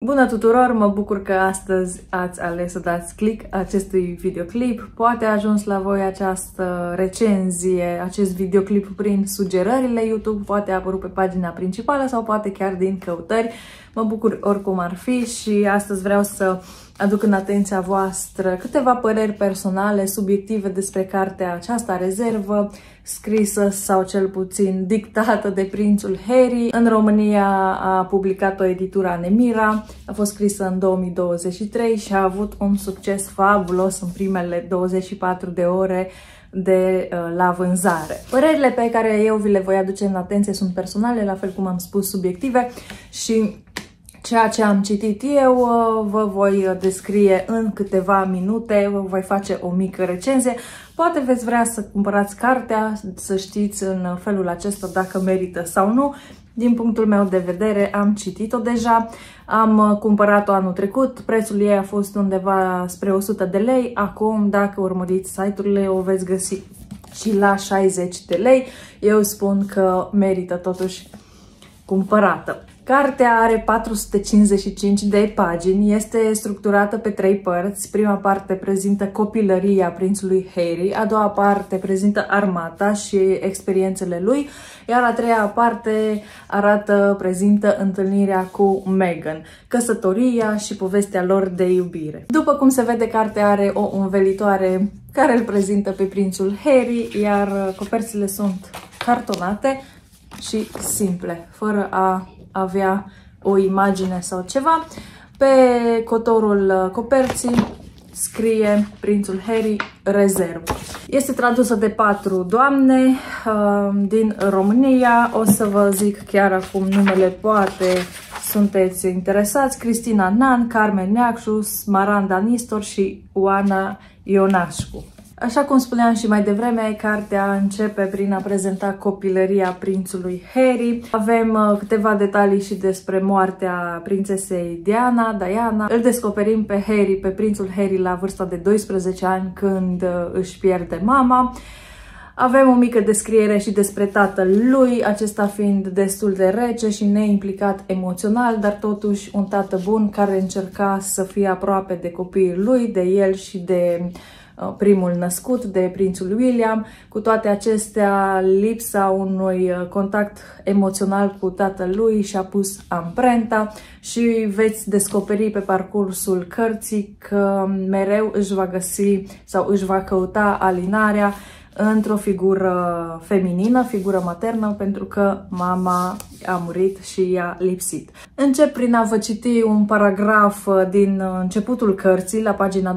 Bună tuturor! Mă bucur că astăzi ați ales să dați click acestui videoclip. Poate a ajuns la voi această recenzie, acest videoclip prin sugerările YouTube, poate a apărut pe pagina principală sau poate chiar din căutări. Mă bucur oricum ar fi și astăzi vreau să aduc în atenția voastră câteva păreri personale, subiective despre cartea aceasta, Rezervă, scrisă sau cel puțin dictată de prințul Harry. În România a publicat-o editura Nemira, a fost scrisă în 2023 și a avut un succes fabulos în primele 24 de ore la vânzare. Părerile pe care eu vi le voi aduce în atenție sunt personale, la fel cum am spus, subiective, și ceea ce am citit eu vă voi descrie în câteva minute, vă voi face o mică recenzie. Poate veți vrea să cumpărați cartea, să știți în felul acesta dacă merită sau nu. Din punctul meu de vedere, am citit-o deja, am cumpărat-o anul trecut, prețul ei a fost undeva spre 100 de lei, acum dacă urmăriți site-urile o veți găsi și la 60 de lei. Eu spun că merită totuși cumpărată. Cartea are 455 de pagini, este structurată pe 3 părți. Prima parte prezintă copilăria prințului Harry, a doua parte prezintă armata și experiențele lui, iar a treia parte prezintă întâlnirea cu Meghan, căsătoria și povestea lor de iubire. După cum se vede, cartea are o învelitoare care îl prezintă pe prințul Harry, iar coperțile sunt cartonate și simple, fără a avea o imagine sau ceva. Pe cotorul coperții scrie prințul Harry, Rezervă. Este tradusă de 4 doamne din România. O să vă zic chiar acum numele, poate sunteți interesați: Cristina Nan, Carmen Neacșu, Maranda Nistor și Oana Ionașcu. Așa cum spuneam și mai devreme, cartea începe prin a prezenta copilăria prințului Harry. Avem câteva detalii și despre moartea prințesei Diana. Îl descoperim pe Harry, pe prințul Harry, la vârsta de 12 ani, când își pierde mama. Avem o mică descriere și despre tatăl lui, acesta fiind destul de rece și neimplicat emoțional, dar totuși un tată bun care încerca să fie aproape de copiii lui, de el și de primul născut, de prințul William. Cu toate acestea, lipsa unui contact emoțional cu tatălui și-a pus amprenta și veți descoperi pe parcursul cărții că mereu își va găsi sau își va căuta alinarea într-o figură feminină, figură maternă, pentru că mama a murit și i-a lipsit. Încep prin a vă citi un paragraf din începutul cărții, la pagina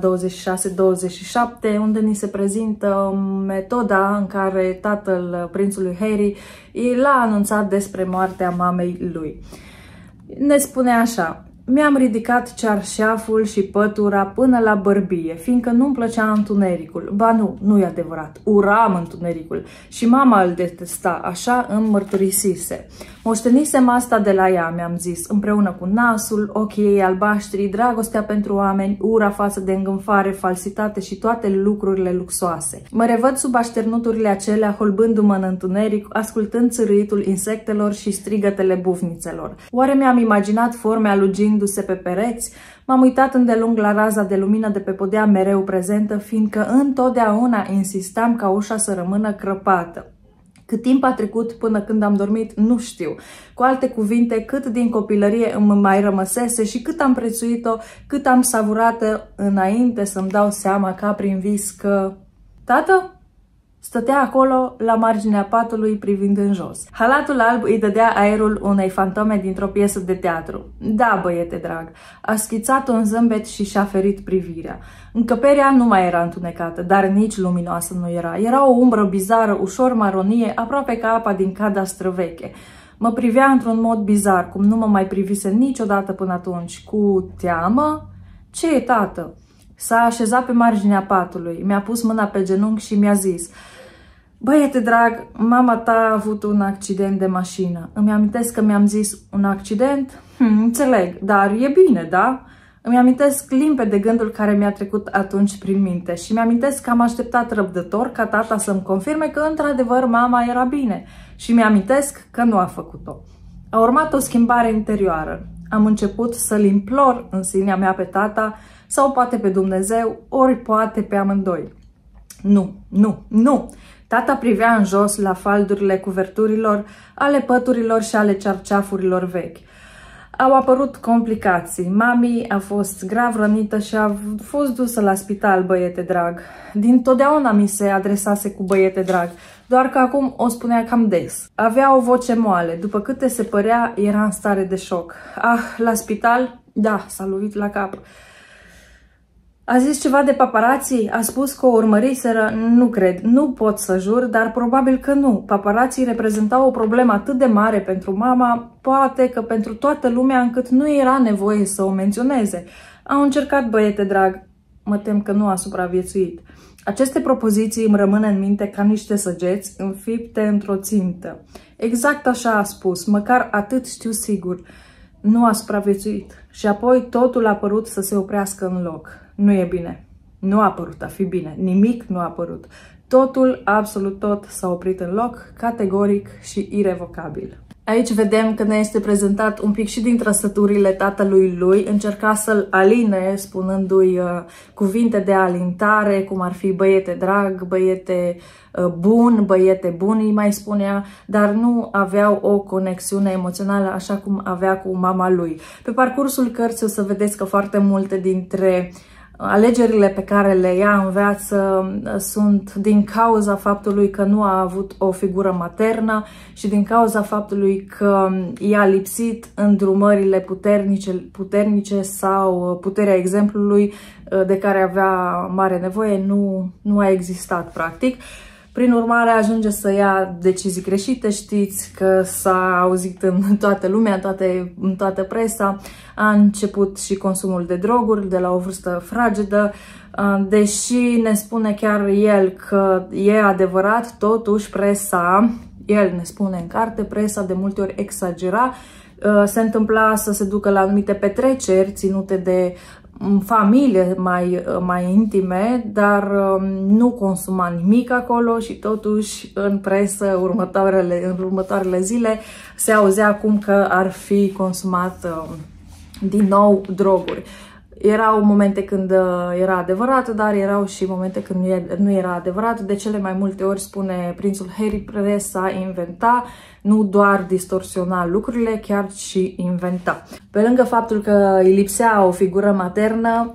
26-27, unde ni se prezintă metoda în care tatăl prințului Harry l-a anunțat despre moartea mamei lui. Ne spune așa: mi-am ridicat cearșaful și pătura până la bărbie, fiindcă nu-mi plăcea întunericul. Ba nu, nu-i adevărat, uram întunericul și mama îl detesta, așa îmi mărturisise. Moștenisem asta de la ea, mi-am zis, împreună cu nasul, ochii ei albaștri, dragostea pentru oameni, ura față de îngânfare, falsitate și toate lucrurile luxoase. Mă revăd sub așternuturile acelea, holbându-mă în întuneric, ascultând țârâitul insectelor și strigătele bufnițelor. Oare mi-am imaginat forme alugindu-se pe pereți? M-am uitat îndelung la raza de lumină de pe podea mereu prezentă, fiindcă întotdeauna insistam ca ușa să rămână crăpată. Cât timp a trecut până când am dormit, nu știu. Cu alte cuvinte, cât din copilărie îmi mai rămăsese și cât am prețuit-o, cât am savurat-o înainte să-mi dau seama ca prin vis că tată stătea acolo la marginea patului privind în jos. Halatul alb îi dădea aerul unei fantome dintr-o piesă de teatru. Da, băiete drag, a schițat un zâmbet și și-a ferit privirea. Încăperea nu mai era întunecată, dar nici luminoasă nu era. Era o umbră bizară, ușor maronie, aproape ca apa din cadastră veche. Mă privea într-un mod bizar, cum nu mă mai privise niciodată până atunci. Cu teamă? Ce e, tată? S-a așezat pe marginea patului, mi-a pus mâna pe genunchi și mi-a zis: băiete drag, mama ta a avut un accident de mașină. Îmi amintesc că mi-am zis: un accident? Înțeleg, dar e bine, da? Îmi amintesc limpede gândul care mi-a trecut atunci prin minte și mi-amintesc că am așteptat răbdător ca tata să-mi confirme că într-adevăr mama era bine și mi-amintesc că nu a făcut-o. A urmat o schimbare interioară. am început să-l implor în sinea mea pe tata, sau poate pe Dumnezeu, ori poate pe amândoi. Nu, nu, nu! Tata privea în jos la faldurile cuverturilor, ale păturilor și ale cearceafurilor vechi. Au apărut complicații. Mami a fost grav rănită și a fost dusă la spital, băiete drag. Dintotdeauna mi se adresase cu băiete drag, doar că acum o spunea cam des. Avea o voce moale, după câte se părea era în stare de șoc. Ah, la spital? Da, s-a lovit la cap. A zis ceva de paparații? A spus că o urmăriseră? Nu cred, nu pot să jur, dar probabil că nu. Paparații reprezentau o problemă atât de mare pentru mama, poate că pentru toată lumea, încât nu era nevoie să o menționeze. Au încercat, băiete drag, mă tem că nu a supraviețuit. Aceste propoziții îmi rămân în minte ca niște săgeți înfipte într-o țintă. Exact așa a spus, măcar atât știu sigur. Nu a supraviețuit. Și apoi totul a părut să se oprească în loc. Nu e bine. Nu a părut a fi bine. Nimic nu a părut. Totul, absolut tot, s-a oprit în loc, categoric și irevocabil. Aici vedem că ne este prezentat un pic și din trăsăturile tatălui lui, încerca să-l aline spunându-i cuvinte de alintare, cum ar fi băiete drag, băiete bun, băiete bunii mai spunea, dar nu aveau o conexiune emoțională așa cum avea cu mama lui. Pe parcursul cărții o să vedeți că foarte multe dintre alegerile pe care le ia în viață sunt din cauza faptului că nu a avut o figură maternă și din cauza faptului că i-a lipsit îndrumările puternice sau puterea exemplului de care avea mare nevoie, nu a existat practic. Prin urmare, ajunge să ia decizii greșite. Știți că s-a auzit în toată lumea, în toată presa. A început și consumul de droguri de la o vârstă fragedă. Deși ne spune chiar el că e adevărat, totuși presa, el ne spune în carte, presa de multe ori exagera. Se întâmpla să se ducă la anumite petreceri ținute de familie mai intime, dar nu consuma nimic acolo și totuși în presă în următoarele zile se auzea cum că ar fi consumat din nou droguri. Erau momente când era adevărat, dar erau și momente când nu era adevărat. De cele mai multe ori, spune prințul Harry, presa inventa, nu doar distorsiona lucrurile, chiar și inventa. Pe lângă faptul că îi lipsea o figură maternă,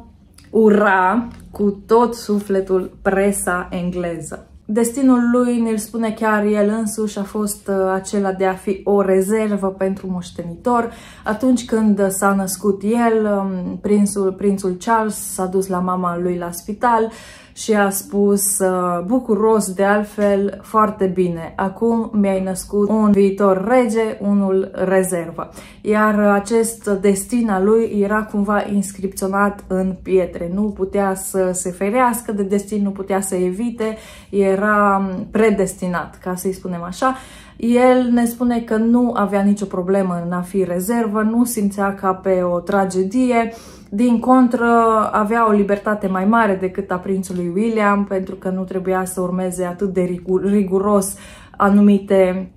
ura cu tot sufletul presa engleză. Destinul lui, ne-l spune chiar el însuși, a fost acela de a fi o rezervă pentru moștenitor. Atunci când s-a născut el, prințul Charles s-a dus la mama lui la spital și a spus bucuros de altfel, foarte bine, acum mi-ai născut un viitor rege, unul rezervă. Iar acest destin al lui era cumva inscripționat în pietre, nu putea să se ferească de destin, nu putea să evite, era predestinat, ca să-i spunem așa. El ne spune că nu avea nicio problemă în a fi rezervă, nu simțea ca pe o tragedie, din contră avea o libertate mai mare decât a prințului William, pentru că nu trebuia să urmeze atât de riguros anumite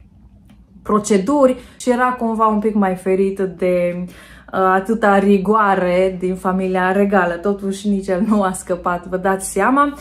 proceduri și era cumva un pic mai ferit de atâta rigoare din familia regală. Totuși nici el nu a scăpat, vă dați seama.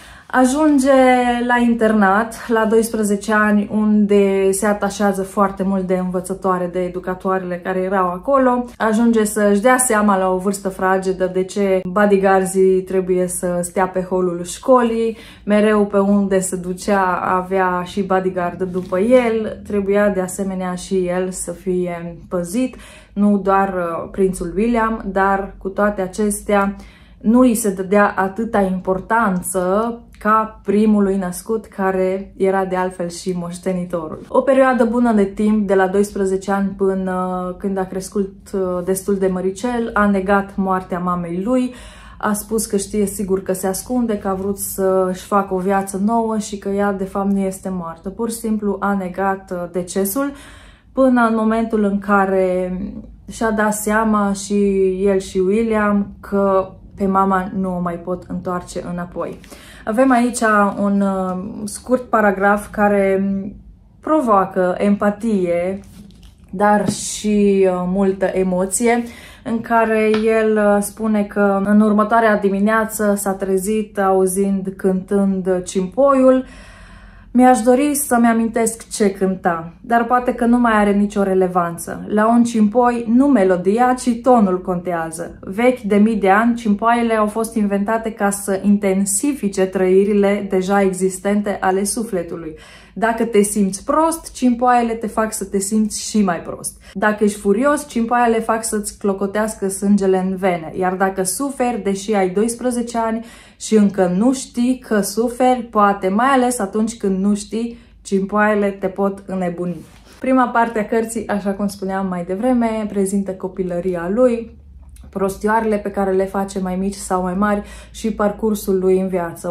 Ajunge la internat la 12 ani, unde se atașează foarte mult de învățătoare, de educatoarele care erau acolo. Ajunge să-și dea seama la o vârstă fragedă de ce bodyguards-ii trebuie să stea pe holul școlii. Mereu pe unde se ducea avea și bodyguard după el. Trebuia de asemenea și el să fie păzit, nu doar prințul William, dar cu toate acestea nu îi se dădea atâta importanță ca primului născut, care era de altfel și moștenitorul. O perioadă bună de timp, de la 12 ani până când a crescut destul de măricel, a negat moartea mamei lui, a spus că știe sigur că se ascunde, că a vrut să-și facă o viață nouă și că ea de fapt nu este moartă. Pur și simplu a negat decesul până în momentul în care și-a dat seama și el și William că pe mama nu o mai pot întoarce înapoi. Avem aici un scurt paragraf care provoacă empatie dar și multă emoție, în care el spune că în următoarea dimineață s-a trezit auzind cântând Cimpoiul. Mi-aș dori să-mi amintesc ce cânta, dar poate că nu mai are nicio relevanță. La un cimpoi nu melodia, ci tonul contează. Vechi de mii de ani, cimpoaiele au fost inventate ca să intensifice trăirile deja existente ale sufletului. Dacă te simți prost, cimpoaiele te fac să te simți și mai prost. Dacă ești furios, cimpoaiele fac să-ți clocotească sângele în vene. Iar dacă suferi, deși ai 12 ani și încă nu știi că suferi, poate mai ales atunci când nu știi, cimpoaiele te pot înnebuni. Prima parte a cărții, așa cum spuneam mai devreme, prezintă copilăria lui, prostioarele pe care le face mai mici sau mai mari și parcursul lui în viață,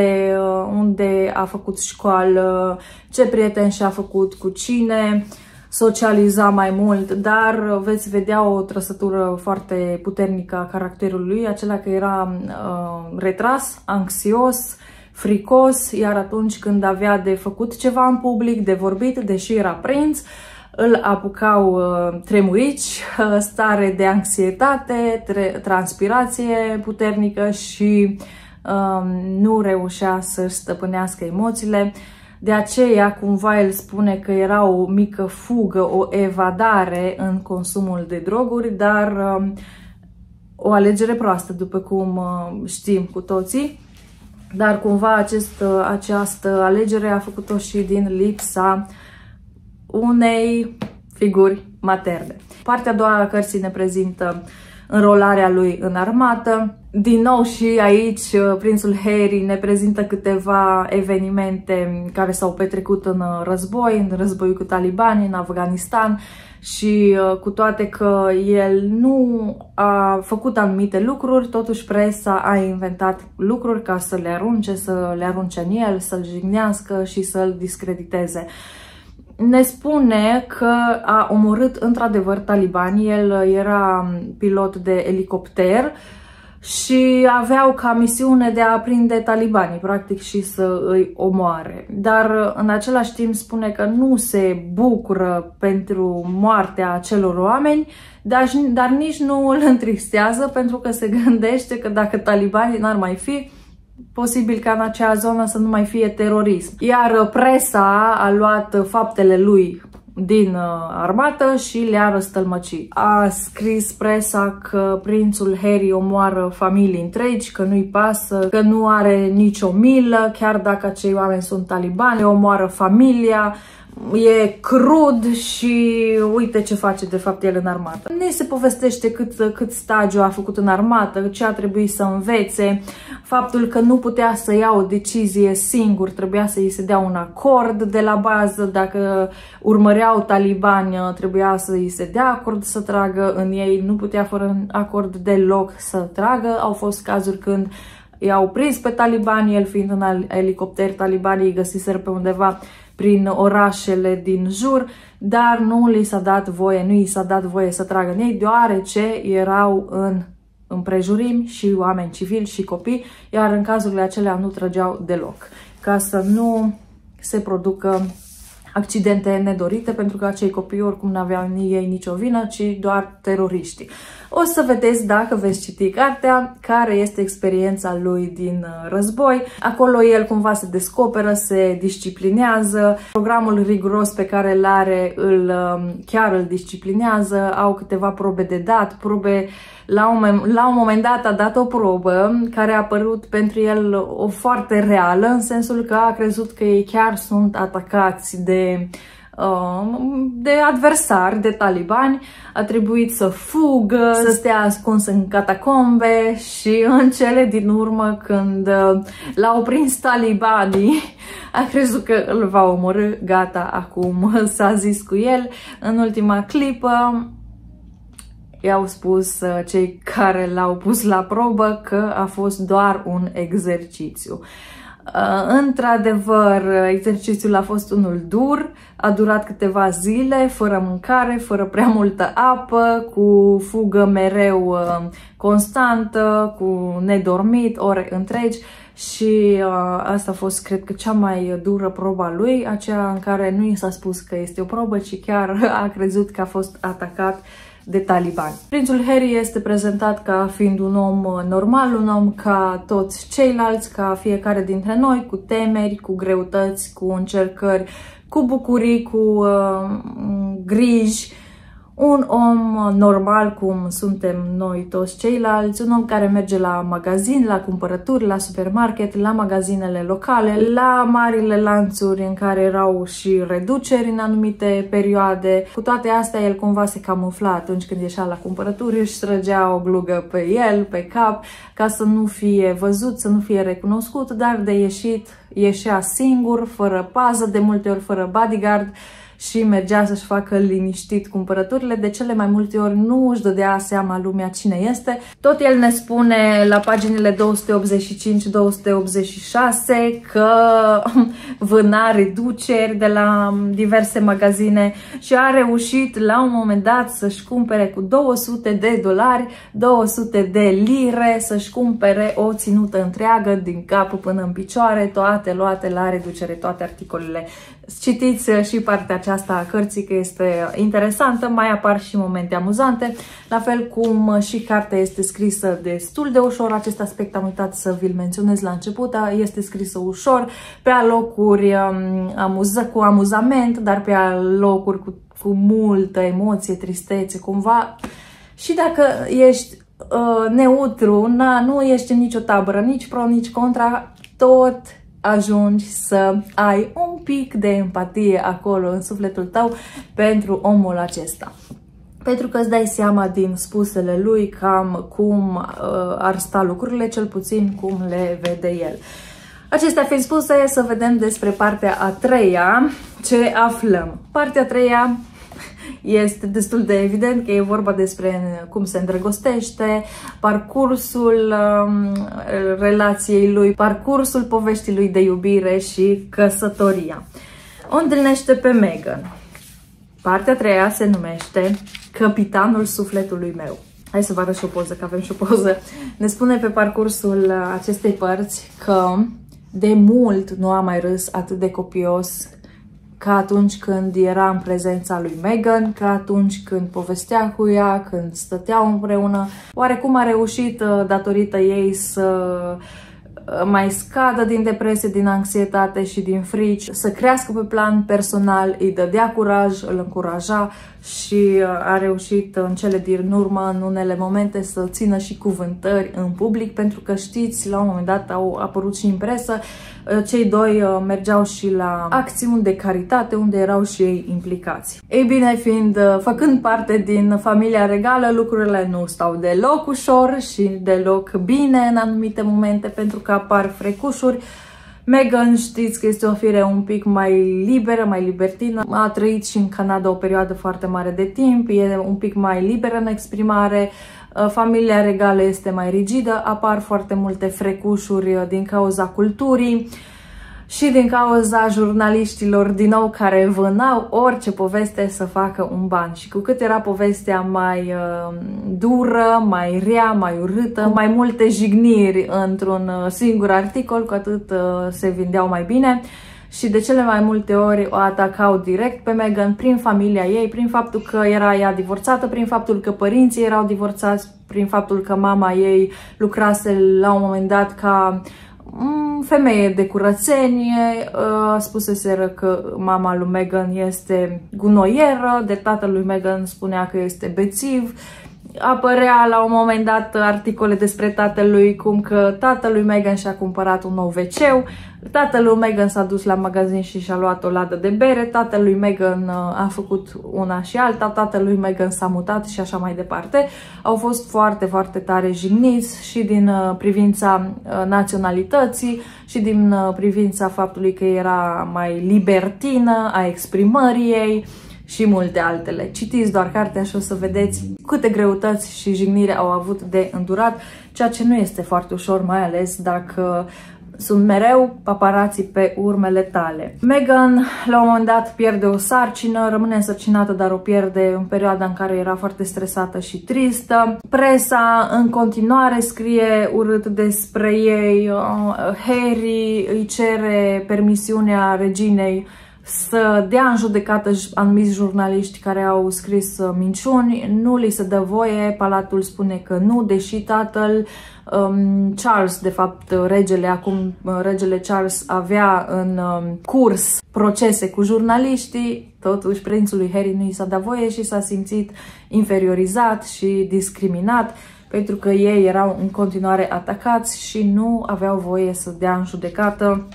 unde a făcut școală, ce prieteni și-a făcut, cu cine, socializa mai mult, dar veți vedea o trăsătură foarte puternică a caracterului, acela că era retras, anxios, fricos, iar atunci când avea de făcut ceva în public, de vorbit, deși era prinț, îl apucau tremurici, stare de anxietate, transpirație puternică și nu reușea să-și stăpânească emoțiile. De aceea, cumva, el spune că era o mică fugă, o evadare în consumul de droguri, dar o alegere proastă, după cum știm cu toții. Dar cumva această alegere a făcut-o și din lipsa unei figuri materne. Partea a doua a cărții ne prezintă înrolarea lui în armată. Din nou și aici prințul Harry ne prezintă câteva evenimente care s-au petrecut în războiul cu talibanii, în Afganistan, și cu toate că el nu a făcut anumite lucruri, totuși presa a inventat lucruri ca să le arunce în el, să-l jignească și să-l discrediteze. Ne spune că a omorât într-adevăr talibanii, el era pilot de elicopter și aveau ca misiune de a prinde talibanii, practic, și să îi omoare. Dar în același timp spune că nu se bucură pentru moartea acelor oameni, dar nici nu îl întristează, pentru că se gândește că dacă talibanii n-ar mai fi, posibil ca în acea zonă să nu mai fie terorism. Iar presa a luat faptele lui din armată și le-a răstălmăcit. A scris presa că prințul Harry omoară familii întregi, că nu-i pasă, că nu are nicio milă, chiar dacă acei oameni sunt talibani, le omoară familia, e crud și uite ce face de fapt el în armată. Nu se povestește cât stagiu a făcut în armată, ce a trebuit să învețe, faptul că nu putea să ia o decizie singur, trebuia să îi se dea un acord de la bază, dacă urmăreau talibani trebuia să îi se dea acord să tragă în ei, nu putea fără acord deloc să tragă. Au fost cazuri când i-au prins pe talibani, el fiind în elicopter, talibanii îi găsiseră pe undeva prin orașele din jur, dar nu li s-a dat voie, să tragă în ei, deoarece erau în împrejurimi și oameni civili și copii, iar în cazurile acelea nu trăgeau deloc, ca să nu se producă accidente nedorite, pentru că acei copii oricum n-aveau ei nicio vină, ci doar teroriștii. O să vedeți, dacă veți citi cartea, care este experiența lui din război. Acolo el cumva se descoperă, se disciplinează, programul riguros pe care îl are chiar îl disciplinează, au câteva probe de dat, la un moment dat a dat o probă care a părut pentru el o foarte reală, în sensul că a crezut că ei chiar sunt atacați de adversari, de talibani, a trebuit să fugă, să stea ascuns în catacombe și în cele din urmă, când l-au prins talibanii, a crezut că îl va omorî, gata, acum s-a zis cu el. În ultima clipă i-au spus cei care l-au pus la probă că a fost doar un exercițiu. Într-adevăr, exercițiul a fost unul dur, a durat câteva zile, fără mâncare, fără prea multă apă, cu fugă mereu constantă, cu nedormit, ore întregi și asta a fost, cred că, cea mai dură proba lui, aceea în care nu i s-a spus că este o probă, ci chiar a crezut că a fost atacat de talibani. Prințul Harry este prezentat ca fiind un om normal, un om ca toți ceilalți, ca fiecare dintre noi, cu temeri, cu greutăți, cu încercări, cu bucurii, cu griji. Un om normal cum suntem noi toți ceilalți, un om care merge la magazin, la cumpărături, la supermarket, la magazinele locale, la marile lanțuri în care erau și reduceri în anumite perioade. Cu toate astea, el cumva se camufla atunci când ieșea la cumpărături, își trăgea o glugă pe el, pe cap, ca să nu fie văzut, să nu fie recunoscut, dar de ieșit ieșea singur, fără pază, de multe ori fără bodyguard, și mergea să-și facă liniștit cumpărăturile. De cele mai multe ori nu își dădea seama lumea cine este. Tot el ne spune la paginile 285-286 că vâna reduceri de la diverse magazine și a reușit la un moment dat să-și cumpere cu $200, 200 de lire, să-și cumpere o ținută întreagă din cap până în picioare, toate luate la reducere, toate articolele. Citiți și partea aceasta a cărții, că este interesantă, mai apar și momente amuzante, la fel cum și cartea este scrisă destul de ușor. Acest aspect am uitat să vi-l menționez la început, este scrisă ușor, pe alocuri cu amuzament, dar pe alocuri cu multă emoție, tristețe, cumva. Și dacă ești neutru, nu ești în nicio tabără, nici pro, nici contra, tot ajungi să ai un pic de empatie acolo în sufletul tău pentru omul acesta. Pentru că îți dai seama din spusele lui cam cum ar sta lucrurile, cel puțin cum le vede el. Acestea fiind spuse, să vedem despre partea a treia ce aflăm. Partea a treia este destul de evident că e vorba despre cum se îndrăgostește, parcursul relației lui, parcursul poveștii lui de iubire și căsătoria. O întâlnește pe Meghan. Partea a treia se numește Capitanul sufletului meu. Hai să vă arăt și o poză, că avem și o poză. Ne spune pe parcursul acestei părți că de mult nu a mai râs atât de copios ca atunci când era în prezența lui Meghan, ca atunci când povestea cu ea, când stăteau împreună. Oarecum a reușit, datorită ei, să mai scadă din depresie, din anxietate și din frici, să crească pe plan personal, îi dădea curaj, îl încuraja și a reușit în cele din urmă, în unele momente, să țină și cuvântări în public, pentru că știți, la un moment dat au apărut și în presă, cei doi mergeau și la acțiuni de caritate unde erau și ei implicați. Ei bine, făcând parte din familia regală, lucrurile nu stau deloc ușor și deloc bine în anumite momente, pentru că apar frecușuri. Meghan, știți că este o fire un pic mai liberă, mai libertină. A trăit și în Canada o perioadă foarte mare de timp, e un pic mai liberă în exprimare. Familia regală este mai rigidă, apar foarte multe frecușuri din cauza culturii și din cauza jurnaliștilor, din nou, care vânau orice poveste să facă un ban. Și cu cât era povestea mai dură, mai rea, mai urâtă, mai multe jigniri într-un singur articol, cu atât se vindeau mai bine. Și de cele mai multe ori o atacau direct pe Meghan prin familia ei, prin faptul că era ea divorțată, prin faptul că părinții erau divorțați, prin faptul că mama ei lucrase la un moment dat ca femeie de curățenie. Spuseseră că mama lui Meghan este gunoieră, de tatăl lui Meghan spunea că este bețiv. Apărea la un moment dat articole despre tatălui, cum că tatălui Meghan și-a cumpărat un nou WC-ul, tatălui Meghan s-a dus la magazin și și-a luat o ladă de bere, tatălui Meghan a făcut una și alta, tatălui Meghan s-a mutat și așa mai departe. Au fost foarte, foarte tare jigniți și din privința naționalității și din privința faptului că era mai libertină a exprimării ei și multe altele. Citiți doar cartea și o să vedeți câte greutăți și jignire au avut de îndurat, ceea ce nu este foarte ușor, mai ales dacă Sunt mereu paparații pe urmele tale. Meghan la un moment dat pierde o sarcină, rămâne însărcinată, dar o pierde în perioada în care era foarte stresată și tristă. Presa în continuare scrie urât despre ei. Harry îi cere permisiunea reginei să dea în judecată anumiți jurnaliști care au scris minciuni. Nu li se dă voie, palatul spune că nu, deși tatăl Charles, de fapt regele Charles avea în curs procese cu jurnaliștii, totuși prințului Harry nu i s-a dat voie și s-a simțit inferiorizat și discriminat pentru că ei erau în continuare atacați și nu aveau voie să dea în judecată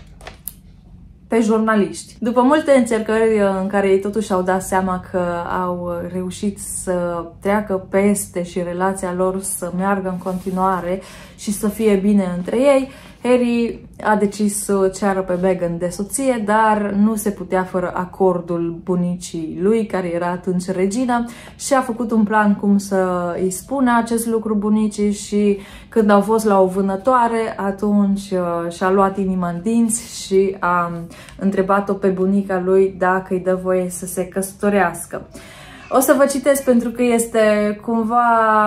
pe jurnaliști. După multe încercări în care ei totuși au dat seama că au reușit să treacă peste și relația lor să meargă în continuare și să fie bine între ei, Harry a decis să ceară pe Meghan de soție, dar nu se putea fără acordul bunicii lui, care era atunci regina, și a făcut un plan cum să îi spună acest lucru bunicii și când au fost la o vânătoare, atunci și-a luat inima în dinți și a întrebat-o pe bunica lui dacă îi dă voie să se căsătorească. O să vă citesc pentru că este cumva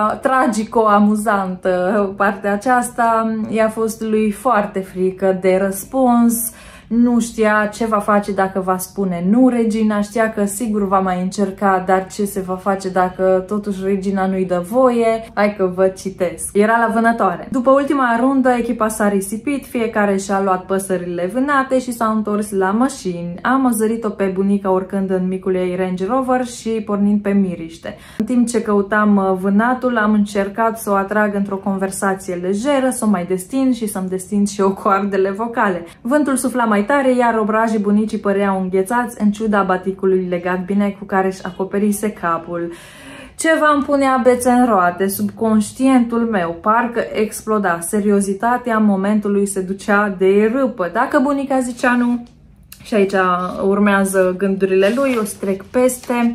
tragico-amuzantă partea aceasta. I-a fost lui foarte frică de răspuns, nu știa ce va face dacă va spune nu regina, știa că sigur va mai încerca, dar ce se va face dacă totuși regina nu-i dă voie? Hai că vă citesc. Era la vânătoare. După ultima rundă, echipa s-a risipit, fiecare și-a luat păsările vânate și s-au întors la mașini. Am zărit-o pe bunica urcând în micul ei Range Rover și pornind pe miriște. În timp ce căutam vânatul, am încercat să o atrag într-o conversație lejeră, să o mai destind și să-mi destind și eu coardele vocale. Vântul sufla mai tare, iar obrajii bunicii păreau înghețați în ciuda baticului legat bine cu care își acoperise capul. Ceva îmi punea bețe în roate, subconștientul meu parcă exploda. Seriozitatea momentului se ducea de râpă. Dacă bunica zicea nu, și aici urmează gândurile lui, o să trec peste.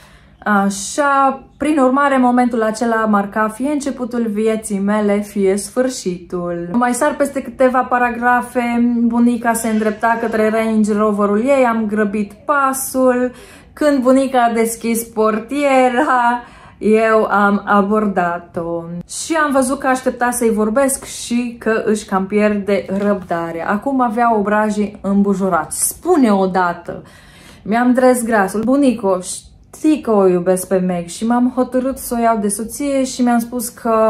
Așa, prin urmare, momentul acela marca fie începutul vieții mele, fie sfârșitul. Mai sar peste câteva paragrafe, bunica se îndrepta către Range Roverul ei, am grăbit pasul, când bunica a deschis portiera, eu am abordat-o și am văzut că aștepta să-i vorbesc și că își cam pierde răbdarea. Acum avea obrajii îmbujurați. Spune odată! Mi-am dres grasul. Bunico, știi că o iubesc pe Meg și m-am hotărât să o iau de soție și mi-am spus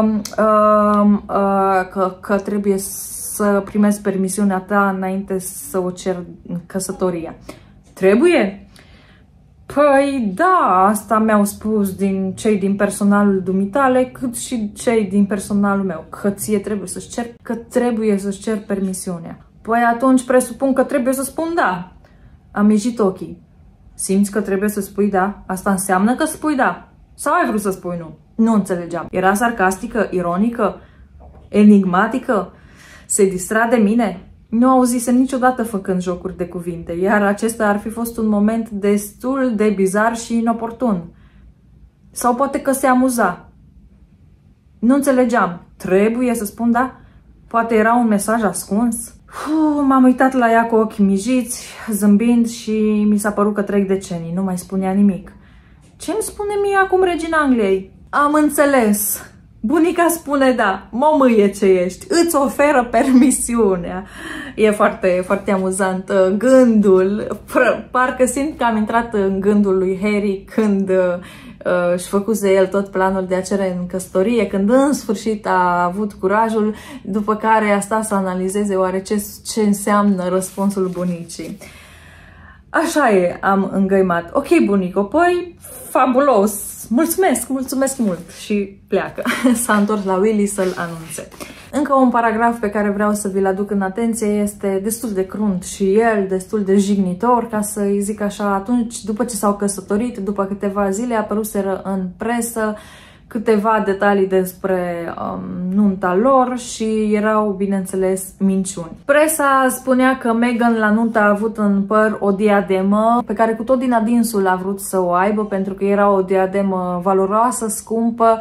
că trebuie să primesc permisiunea ta înainte să o cer căsătoria. Trebuie? Păi da, asta mi-au spus cei din personalul dumitale, cât și cei din personalul meu, că ție trebuie să-ți cer permisiunea. Păi atunci presupun că trebuie să spun da. Am ieșit ochii. Simți că trebuie să spui da? Asta înseamnă că spui da. Sau ai vrut să spui nu? Nu înțelegeam. Era sarcastică, ironică, enigmatică? Se distra de mine? Nu auzisem niciodată făcând jocuri de cuvinte, iar acesta ar fi fost un moment destul de bizar și inoportun. Sau poate că se amuza. Nu înțelegeam. Trebuie să spun da? Poate era un mesaj ascuns? M-am uitat la ea cu ochii mijiți, zâmbind și mi s-a părut că trec decenii. Nu mai spunea nimic. Ce-mi spune mie acum regina Angliei? Am înțeles. Bunica spune da, mămâie ce ești, îți oferă permisiunea. E foarte, foarte amuzant gândul, parcă simt că am intrat în gândul lui Harry când își făcuse el tot planul de a cere în căsătorie, când în sfârșit a avut curajul, după care a stat să analizeze oare ce înseamnă răspunsul bunicii. Așa e, am îngăimat. Ok, bunico, păi, fabulos, mulțumesc mult și pleacă. S-a întors la Willy să-l anunțe. Încă un paragraf pe care vreau să vi-l aduc în atenție este destul de crunt și el, destul de jignitor, ca să-i zic așa. Atunci, după ce s-au căsătorit, după câteva zile apăruseră în presă câteva detalii despre nunta lor și erau, bineînțeles, minciuni. Presa spunea că Meghan la nuntă a avut în păr o diademă pe care cu tot din adinsul a vrut să o aibă pentru că era o diademă valoroasă, scumpă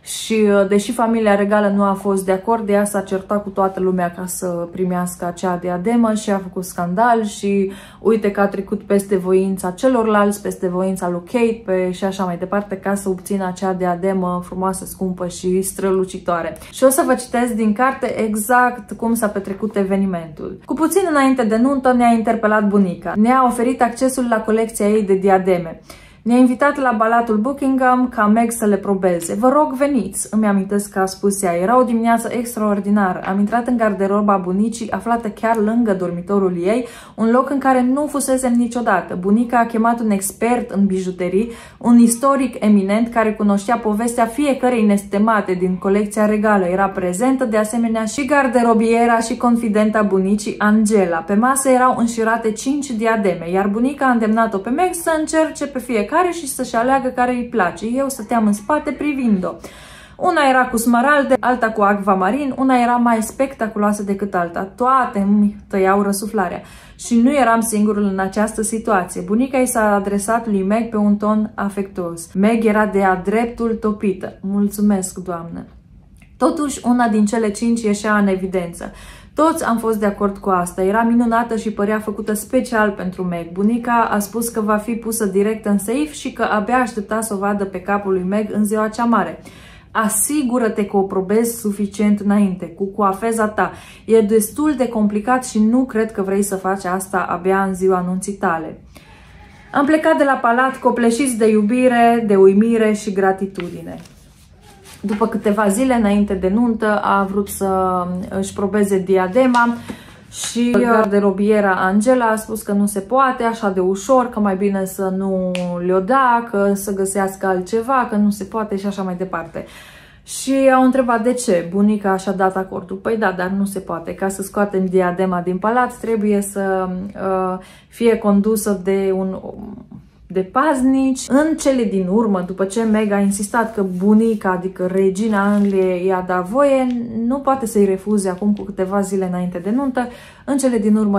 Și deși familia regală nu a fost de acord, ea s-a certat cu toată lumea ca să primească acea diademă și a făcut scandal și uite că a trecut peste voința celorlalți, peste voința lui Kate și așa mai departe, ca să obțină acea diademă frumoasă, scumpă și strălucitoare. Și o să vă citesc din carte exact cum s-a petrecut evenimentul. Cu puțin înainte de nuntă ne-a interpelat bunica. Ne-a oferit accesul la colecția ei de diademe. Ne-a invitat la Palatul Buckingham ca Meg să le probeze. Vă rog, veniți! Îmi amintesc că a spus ea. Era o dimineață extraordinară. Am intrat în garderoba bunicii, aflată chiar lângă dormitorul ei, un loc în care nu fusesem niciodată. Bunica a chemat un expert în bijuterii, un istoric eminent care cunoștea povestea fiecărei nestemate din colecția regală. Era prezentă de asemenea și garderobiera și confidenta bunicii, Angela. Pe masă erau înșirate 5 diademe, iar bunica a îndemnat-o pe Meg să încerce pe fiecare și să-și aleagă care îi place. Eu stăteam în spate privind-o. Una era cu smaralde, alta cu acvamarin, una era mai spectaculoasă decât alta. Toate îmi tăiau răsuflarea. Și nu eram singurul în această situație. Bunica i s-a adresat lui Meg pe un ton afectuos. Meg era de-a dreptul topită. Mulțumesc, doamnă. Totuși, una din cele 5 ieșea în evidență. Toți am fost de acord cu asta. Era minunată și părea făcută special pentru Meg. Bunica a spus că va fi pusă direct în safe și că abia aștepta să o vadă pe capul lui Meg în ziua cea mare. Asigură-te că o probezi suficient înainte, cu coafeza ta. E destul de complicat și nu cred că vrei să faci asta abia în ziua nunții tale. Am plecat de la palat copleșiți de iubire, de uimire și gratitudine. După câteva zile înainte de nuntă a vrut să își probeze diadema și garderobiera Angela a spus că nu se poate așa de ușor, că mai bine să nu le-o da, că să găsească altceva, că nu se poate și așa mai departe. Și au întrebat de ce. Bunica și-a dat acordul. Păi da, dar nu se poate. Ca să scoatem diadema din palat trebuie să fie condusă de paznici. În cele din urmă, după ce Meg a insistat că bunica, adică regina Angliei, i-a dat voie, nu poate să-i refuze acum cu câteva zile înainte de nuntă. În cele din urmă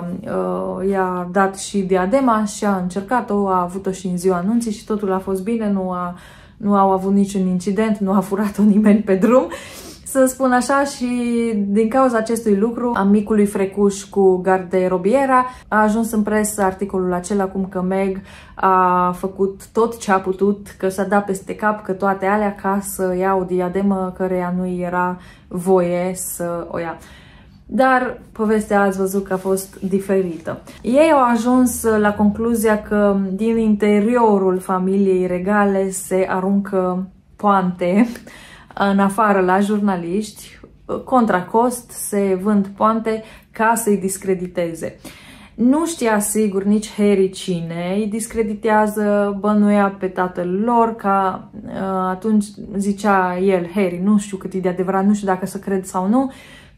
i-a dat și diadema și a încercat-o, a avut-o și în ziua anunții și totul a fost bine, nu au avut niciun incident, nu a furat-o nimeni pe drum, să spun așa, și din cauza acestui lucru, a micului frecuș cu garderobiera, a ajuns în presă articolul acela cum că Meg a făcut tot ce a putut, că s-a dat peste cap, că toate alea, ca să ia o diademă căreia nu era voie să o ia. Dar povestea ați văzut că a fost diferită. Ei au ajuns la concluzia că din interiorul familiei regale se aruncă poante în afară la jurnaliști, contra cost se vând poante ca să-i discrediteze. Nu știa sigur nici Harry cine îi discreditează, bănuia pe tatăl lor, ca atunci zicea el, Harry, nu știu cât e de adevărat, nu știu dacă să cred sau nu,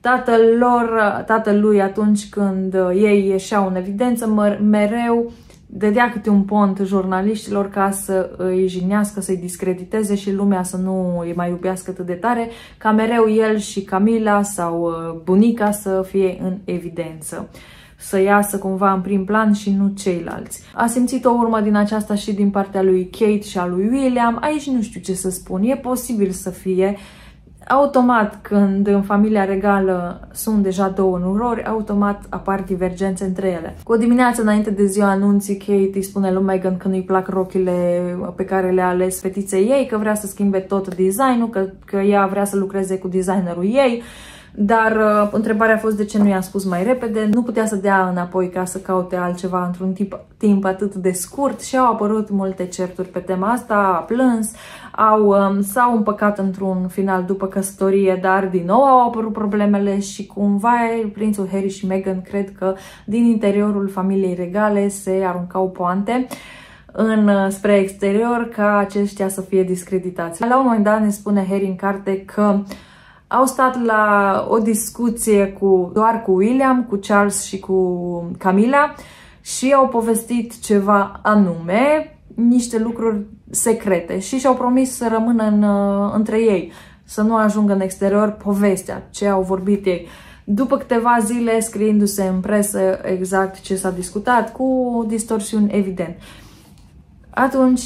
tatăl lui atunci când ei ieșeau în evidență, mereu dădea câte un pont jurnaliștilor ca să îi jignească, să-i discrediteze și lumea să nu îi mai iubească atât de tare, ca mereu el și Camila sau bunica să fie în evidență, să iasă cumva în prim plan și nu ceilalți. A simțit o urmă din aceasta și din partea lui Kate și a lui William. Aici nu știu ce să spun, e posibil să fie. Automat, când în familia regală sunt deja două nurori, automat apar divergențe între ele. Cu o dimineață înainte de ziua anunții, Kate îi spune lui Meghan că nu-i plac rochile pe care le-a ales fetiței ei, că vrea să schimbe tot designul, că ea vrea să lucreze cu designerul ei. Dar întrebarea a fost de ce nu i-a spus mai repede. Nu putea să dea înapoi ca să caute altceva într-un timp atât de scurt și au apărut multe certuri pe tema asta, a plâns, s-au împăcat într-un final după căsătorie, dar din nou au apărut problemele și cumva prințul Harry și Meghan cred că din interiorul familiei regale se aruncau poante spre exterior ca aceștia să fie discreditați. La un moment dat ne spune Harry în carte că au stat la o discuție doar cu William, cu Charles și cu Camilla și au povestit ceva anume, niște lucruri secrete și și-au promis să rămână între ei, să nu ajungă în exterior povestea, ce au vorbit ei. După câteva zile, scriindu-se în presă exact ce s-a discutat, cu distorsiuni evident. Atunci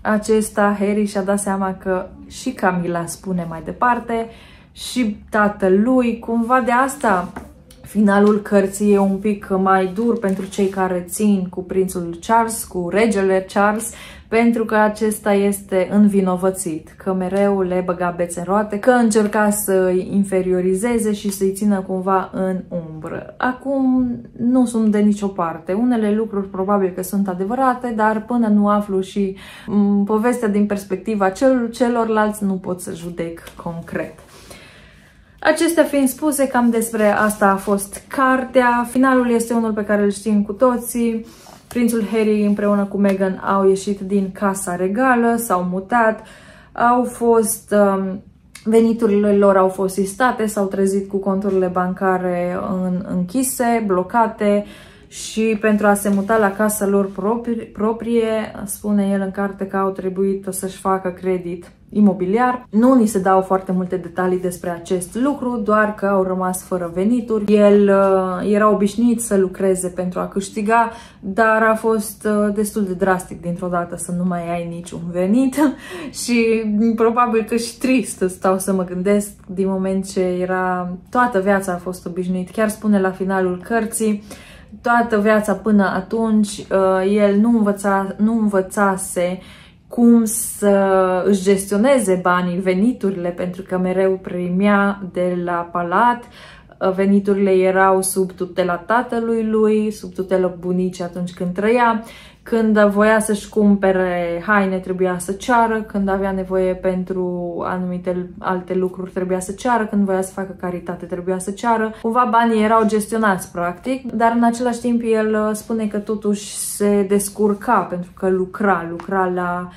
acesta Harry și-a dat seama că și Camilla spune mai departe și tatălui. Cumva de asta finalul cărții e un pic mai dur pentru cei care țin cu prințul Charles, cu regele Charles, pentru că acesta este învinovățit, că mereu le băga bețe în roate, că încerca să-i inferiorizeze și să-i țină cumva în umbră. Acum nu sunt de nicio parte. Unele lucruri probabil că sunt adevărate, dar până nu aflu și povestea din perspectiva celorlalți nu pot să judec concret. Acestea fiind spuse, cam despre asta a fost cartea. Finalul este unul pe care îl știm cu toții. Prințul Harry împreună cu Meghan au ieșit din Casa Regală, s-au mutat, veniturile lor au fost sistate, s-au trezit cu conturile bancare închise, blocate și pentru a se muta la casa lor proprie, spune el în carte că au trebuit să-și facă credit imobiliar. Nu ni se dau foarte multe detalii despre acest lucru, doar că au rămas fără venituri. El era obișnuit să lucreze pentru a câștiga, dar a fost destul de drastic dintr-o dată să nu mai ai niciun venit și probabil că și trist stau să mă gândesc din moment ce toată viața a fost obișnuit. Chiar spune la finalul cărții, toată viața până atunci el nu învățase cum să își gestioneze banii, veniturile, pentru că mereu primea de la palat. Veniturile erau sub tutela tatălui lui, sub tutela bunicii atunci când trăia. Când voia să-și cumpere haine, trebuia să ceară. Când avea nevoie pentru anumite alte lucruri, trebuia să ceară. Când voia să facă caritate, trebuia să ceară. Cumva banii erau gestionați, practic, dar în același timp el spune că totuși se descurca pentru că lucra la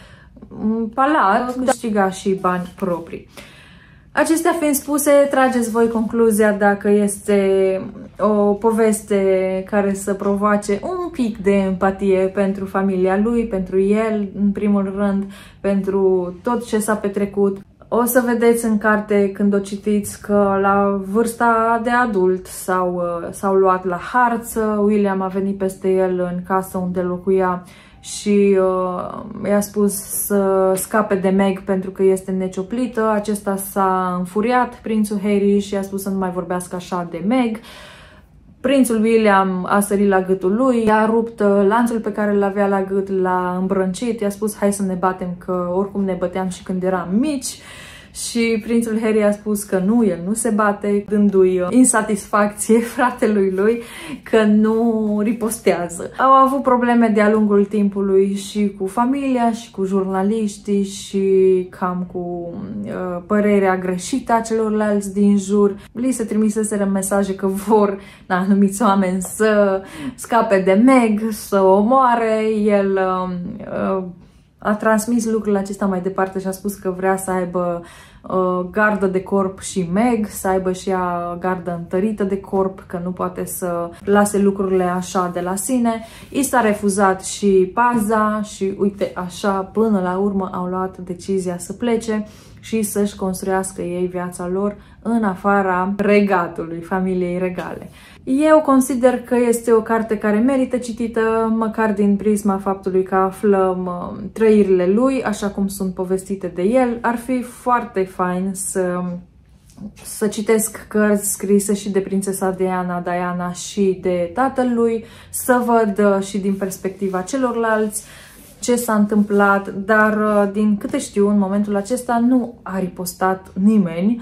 palat, câștiga și bani proprii. Acestea fiind spuse, trageți voi concluzia dacă este o poveste care să provoace un pic de empatie pentru familia lui, pentru el, în primul rând, pentru tot ce s-a petrecut. O să vedeți în carte, când o citiți, că la vârsta de adult s-au luat la harță. William a venit peste el în casă unde locuia și i-a spus să scape de Meg pentru că este necioplită. Acesta s-a înfuriat, prințul Harry, și i-a spus să nu mai vorbească așa de Meg. Prințul William a sărit la gâtul lui, i-a rupt lanțul pe care îl avea la gât, l-a îmbrâncit, i-a spus hai să ne batem că oricum ne băteam și când eram mici. Și prințul Harry a spus că nu, el nu se bate, dându-i insatisfacție fratelui lui că nu ripostează. Au avut probleme de-a lungul timpului și cu familia și cu jurnaliștii și cam cu părerea greșită a celorlalți din jur. Li se trimiseseră mesaje că vor anumiți oameni să scape de Meg, să o omoare. El a transmis lucrurile acestea mai departe și a spus că vrea să aibă gardă de corp și Meg, să aibă și ea gardă întărită de corp, că nu poate să lase lucrurile așa de la sine. I s-a refuzat și paza și uite așa, până la urmă au luat decizia să plece și să-și construiască ei viața lor în afara regatului, familiei regale. Eu consider că este o carte care merită citită, măcar din prisma faptului că aflăm trăirile lui, așa cum sunt povestite de el. Ar fi foarte fain să citesc cărți scrise și de prințesa Diana și de tatăl lui, să văd și din perspectiva celorlalți ce s-a întâmplat, dar din câte știu, în momentul acesta nu a ripostat nimeni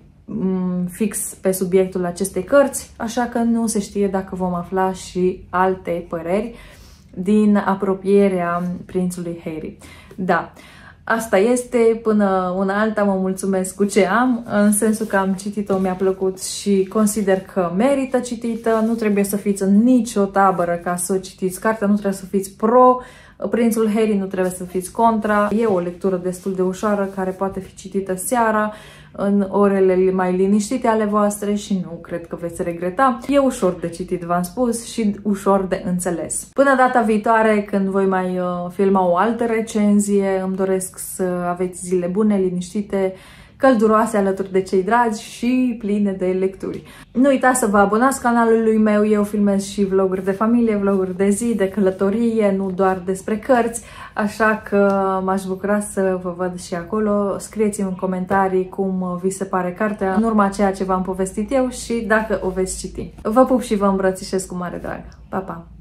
fix pe subiectul acestei cărți, așa că nu se știe dacă vom afla și alte păreri din apropierea prințului Harry. Da, asta este, până una alta mă mulțumesc cu ce am, în sensul că am citit-o, mi-a plăcut și consider că merită citită. Nu trebuie să fiți în nicio tabără ca să o citiți cartea, nu trebuie să fiți pro prințul Harry, nu trebuie să fiți contra. E o lectură destul de ușoară care poate fi citită seara, în orele mai liniștite ale voastre și nu cred că veți regreta. E ușor de citit, v-am spus, și ușor de înțeles. Până data viitoare, când voi mai filma o altă recenzie, îmi doresc să aveți zile bune, liniștite călduroase alături de cei dragi și pline de lecturi. Nu uitați să vă abonați canalului meu, eu filmez și vloguri de familie, vloguri de zi, de călătorie, nu doar despre cărți, așa că m-aș bucura să vă văd și acolo. Scrieți-mi în comentarii cum vi se pare cartea, în urma ceea ce v-am povestit eu și dacă o veți citi. Vă pup și vă îmbrățișez cu mare drag. Pa, pa!